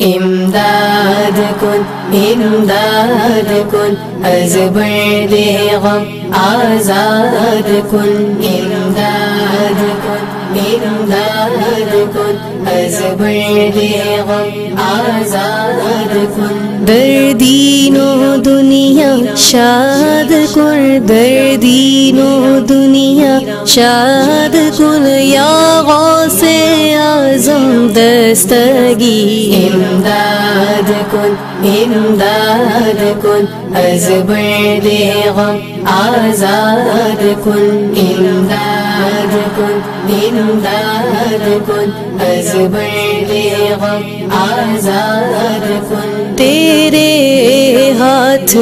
امداد کن امداد کن از برد غم آزاد کن امداد کن امداد کن از برد غم آزاد کن در دین و دنیا شاد کن در دین و دنیا شاد کن یا غوث اعظم دستگیر امداد کن امداد کن از برد غم آزاد کن امداد کن امداد کن از برد غم آزاد کن تیرے ہاتھ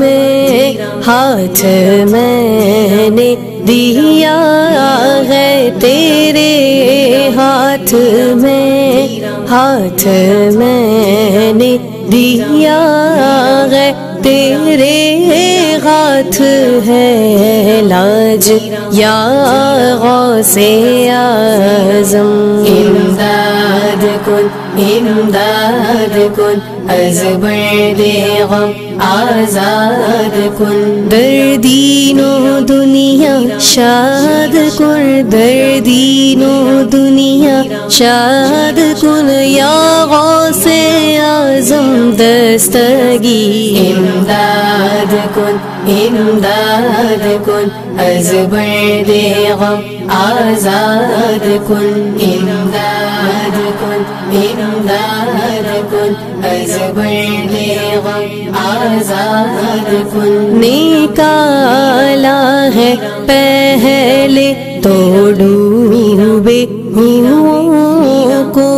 میں نے دیا ہے تیرے ہاتھ میں نے دیا ہے تیرے ہاتھ ہے لاج یا غوث اعظم امداد کن امداد کن از برد غم آزاد کن در دین و دنیا شاد کن در دین و دنیا شاد کن یا غوث اعظم دستگیر امداد کن امداد کن از برد غم آزاد کن امداد کن امداد کن از برد غم آزاد کن نکالا ہے پہلے تو ڈوبے ہوں کو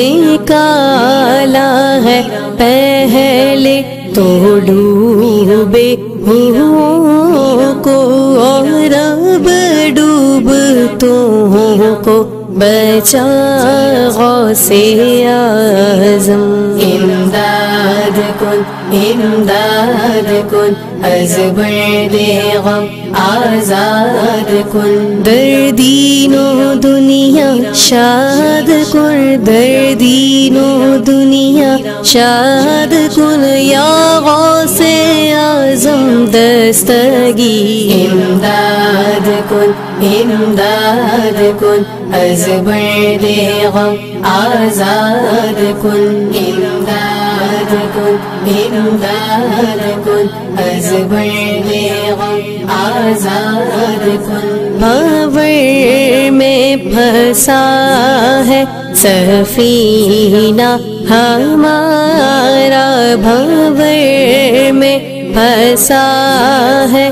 نکالا ہے پہلے تو ڈوبے ہوں کو اور اب ڈوبتوں کو بچا غوث اعظم امداد کن امداد کن از برد غم آزاد کن در دین و دنیا شاد کن در دین و دنیا شاد کن یا غوث اعظم دستگیر امداد کن امداد کن از برد غم آزاد کن امداد کن امداد کن از برد غم آزاد کن بھنور میں پھنسا ہے سفینہ ہمارا بھنور میں پھنسا ہے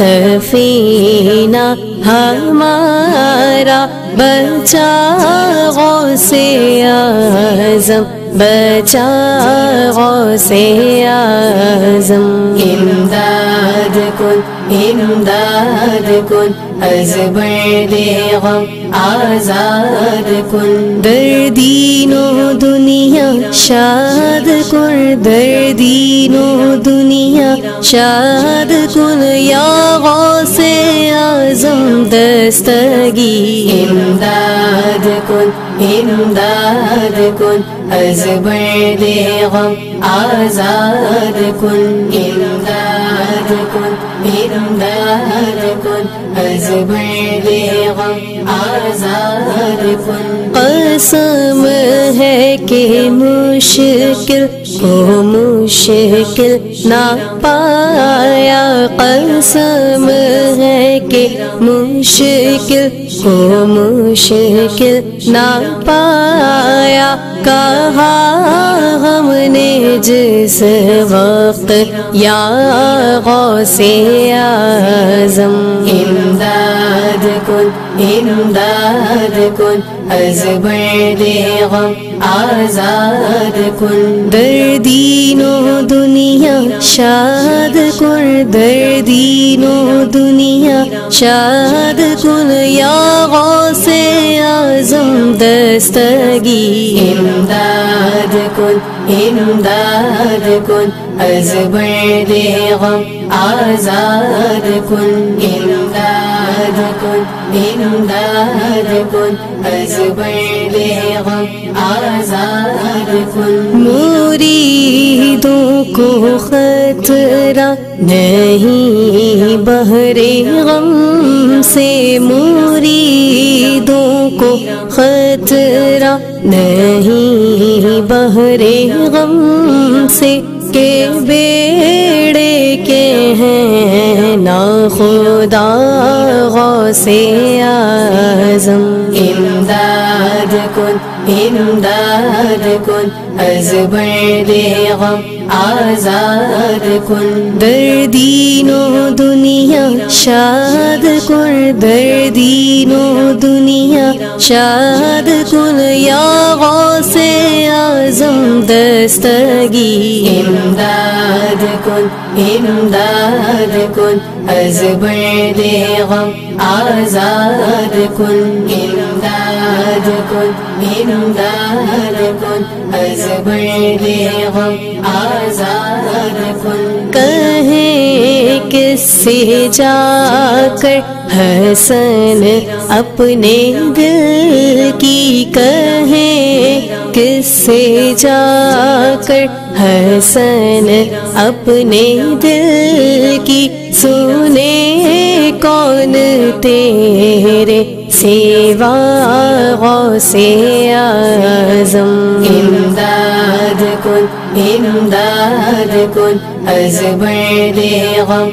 سفینہ ہمارا بچا غوث اعظم بچا غوث اعظم امداد کن امداد کن از برد غم آزاد کن در دین و دنیا شاد کن در دین و دنیا شاد کن یا غوث اعظم دستگیر امداد کن امداد کن از برد غم آزاد کن امداد کن امداد کن از برد غم آزاد کن قسم ہے کہ مشکل کو مشکل نہ پایا قسم ہے کہ مشکل کو مشکل نہ پایا کہا ہم نے جس وقت یا غوث اعظم امداد کن امداد کن از برد غم آزاد کن در دین و دنیا شاد کن در دین و دنیا شاد کن یا غوث اعظم دستگیر امداد کن امداد کن از برد غم آزاد کن امداد کن امداد کن از برد غم آزاد کن مریدوں کو خطرہ نہیں بحر غم سے، مریدوں کو خطرہ نہیں بحر غم سے، کہ بیڑے کے ہیں ناخدا غوث اعظم۔ امداد کن امداد کن از برد غم آزاد کن، در دین و دنیا شاد کن، در دین و دنیا شاد کن، یا غوث اعظم دستگی۔ امداد کن امداد کن از برد غم آزاد کن، امداد کن امداد کن از برد غم آزاد کن۔ کہیں کس سے جا کر حسن اپنے دل کی، کہیں کس سے جا کر حسن اپنے دل کی، سنے کون تیرے سوا غوث اعظم۔ امداد کن امداد کن از برد غم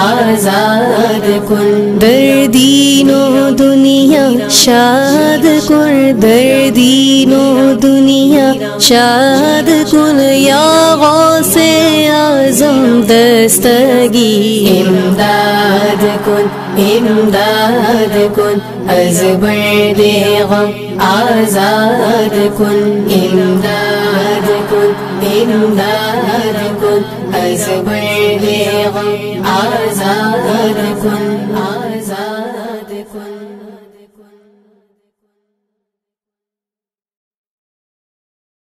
آزاد کن، در دین و دنیا شاد کن، در دین و دنیا شاد کن، یا غوث اعظم دستگی۔ امداد کن امداد کن از برد غم آزاد کن، امداد کن امداد کن از برد غم آزاد کن۔